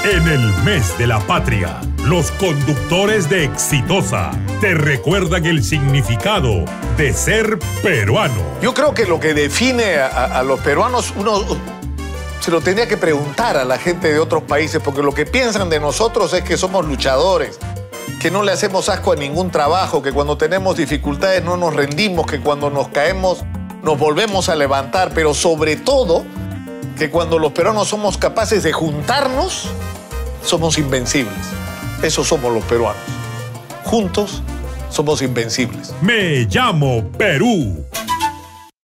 En el mes de la patria, los conductores de Exitosa te recuerdan el significado de ser peruano. Yo creo que lo que define a los peruanos, uno se lo tendría que preguntar a la gente de otros países, porque lo que piensan de nosotros es que somos luchadores, que no le hacemos asco a ningún trabajo, que cuando tenemos dificultades no nos rendimos, que cuando nos caemos nos volvemos a levantar, pero sobre todo que cuando los peruanos somos capaces de juntarnos, somos invencibles. Eso somos los peruanos. Juntos somos invencibles. Me llamo Perú.